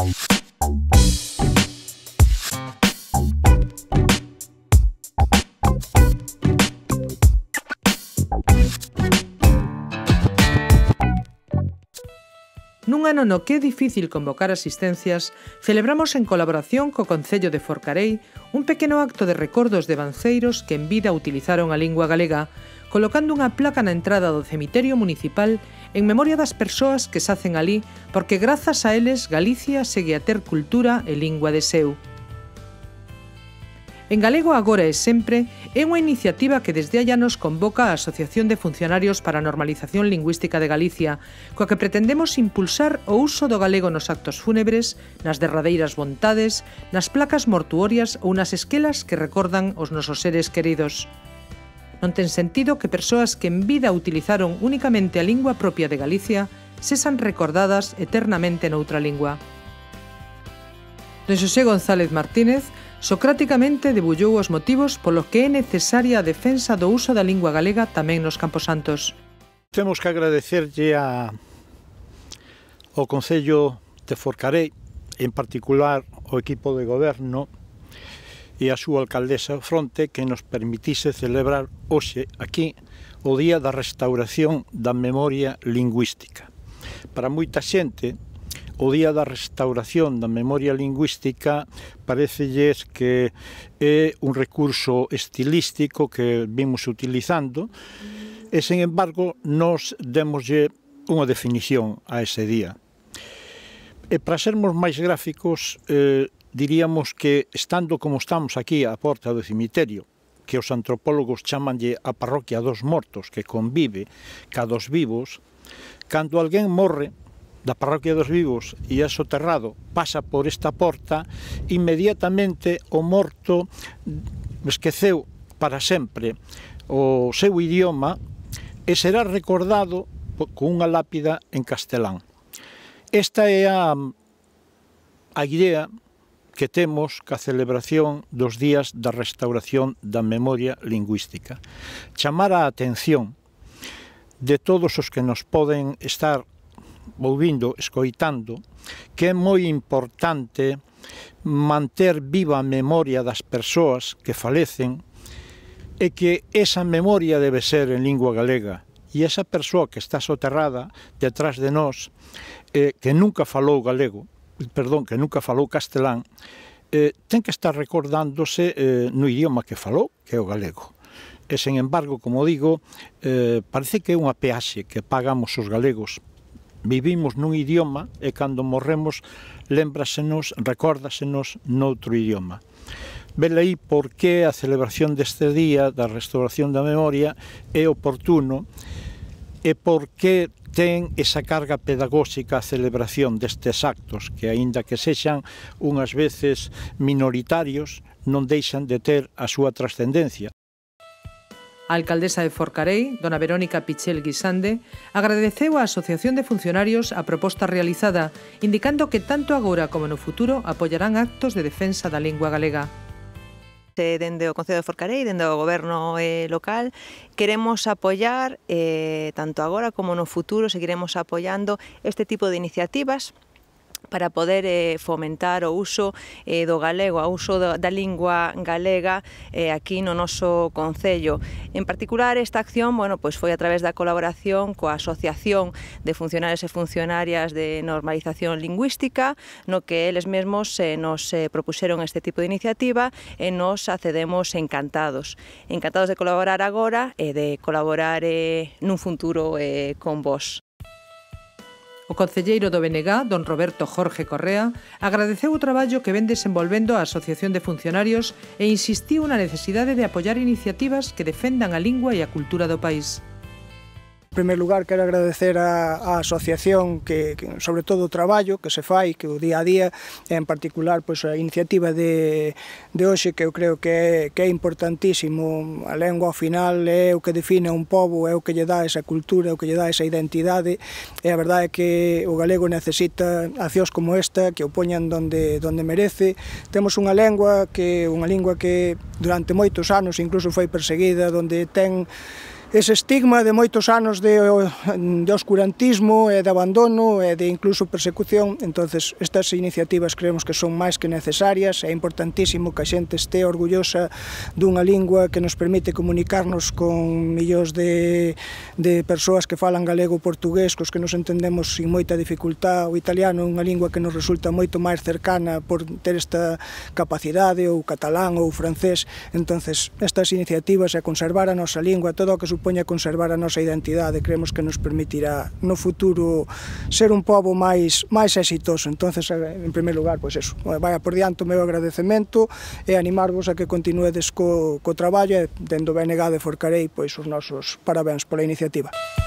Nun ano no que é difícil convocar asistencias, celebramos en colaboración co Concello de Forcarei un pequeno acto de recordos de banceiros que en vida utilizaron a lingua galega, colocando unha placa na entrada do cemiterio municipal en memoria das persoas que xacen alí, porque grazas a eles Galicia segue a ter cultura e lingua de seu. En Galego Agora e Sempre é unha iniciativa que desde hai anos convoca a Asociación de Funcionarios para a Normalización Lingüística de Galicia, coa que pretendemos impulsar o uso do galego nos actos fúnebres, nas derradeiras vontades, nas placas mortuorias ou nas esquelas que recordan os nosos seres queridos. Non ten sentido que persoas que en vida utilizaron únicamente a lingua propia de Galicia sexan recordadas eternamente noutra lingua. Don Xosé González Martínez socráticamente debullou os motivos polos que é necesaria a defensa do uso da lingua galega tamén nos camposantos. Temos que agradecerlle ao Concello de Forcarei, en particular ao equipo de goberno e a súa alcaldesa fronte, que nos permitise celebrar hoxe aquí o Día da Restauración da Memoria Lingüística. Para moita xente, o Día da Restauración da Memoria Lingüística parecelles que é un recurso estilístico que vimos utilizando e, sen embargo, nos demoslle unha definición a ese día. E para sermos máis gráficos, diríamos que, estando como estamos aquí á porta do cemiterio, que os antropólogos chamanlle a parroquia dos mortos, que convive ca dos vivos, cando alguén morre da parroquia dos vivos e é soterrado, pasa por esta porta, inmediatamente o morto esqueceu para sempre o seu idioma e será recordado con unha lápida en castelán. Esta é a idea que temos ca celebración dos días da restauración da memoria lingüística. Chamar a atención de todos os que nos poden estar ouvindo, escoitando, que é moi importante manter viva a memoria das persoas que falecen e que esa memoria debe ser en lingua galega. E esa persoa que está soterrada detrás de nós, que nunca falou galego, que nunca falou castelán, ten que estar recordándose no idioma que falou, que é o galego. E, sen embargo, como digo, parece que é unha peaxe que pagamos os galegos. Vivimos nun idioma e cando morremos lembrasenos, recórdasenos noutro idioma. Vela aí por que a celebración deste día da restauración da memoria é oportuno e por que ten esa carga pedagóxica a celebración destes actos que, aínda que sexan unhas veces minoritarios, non deixan de ter a súa trascendencia. A alcaldesa de Forcarei, dona Verónica Pichel Guisande, agradeceu á Asociación de Funcionarios a proposta realizada, indicando que tanto agora como no futuro apoiarán actos de defensa da lingua galega. Dende o Concello de Forcarei, dende o goberno local, queremos apoiar, tanto agora como no futuro, seguiremos apoiando este tipo de iniciativas para poder fomentar o uso do galego, o uso da lingua galega aquí no noso concello. En particular, esta acción, pois foi a través da colaboración coa Asociación de Funcionarios e Funcionarias de Normalización Lingüística, no que eles mesmos nos propuxeron este tipo de iniciativa e nos accedemos encantados. Encantados de colaborar agora e de colaborar nun futuro con vos. O concelleiro do BNG, don Roberto Jorge Correa, agradeceu o traballo que ven desenvolvendo a Asociación de Funcionarios e insistiu na necesidade de apoiar iniciativas que defendan a lingua e a cultura do país. En primeiro lugar, quero agradecer á asociación que sobre todo o traballo que se fai, que o día a día, en particular pois, a iniciativa de hoxe, que eu creo que é importantísimo. A lengua ao final é o que define a un pobo, é o que lle dá esa cultura, é o que lle dá esa identidade, e a verdade é que o galego necesita accións como esta, que o poñan donde merece. Temos unha lingua que durante moitos anos incluso foi perseguida, onde ten ese estigma de moitos anos de oscurantismo e de abandono e de incluso persecución. Entonces, estas iniciativas creemos que son máis que necesarias. É importantísimo que a xente este orgullosa dunha lingua que nos permite comunicarnos con millóns de persoas que falan galego ou portugués, cos que nos entendemos sin moita dificultad. O italiano é unha lingua que nos resulta moito máis cercana por ter esta capacidade, ou catalán ou francés. Entonces, estas iniciativas e conservar a nosa lingua, todo o que supoña conservar a nosa identidade, creemos que nos permitirá no futuro ser un pobo máis exitoso. Entonces, en primeiro lugar, pois eso, vai por diante o meu agradecemento e animarvos a que continuedes co traballo e, dendo BNG de Forcarei, pois os nosos parabéns pola iniciativa.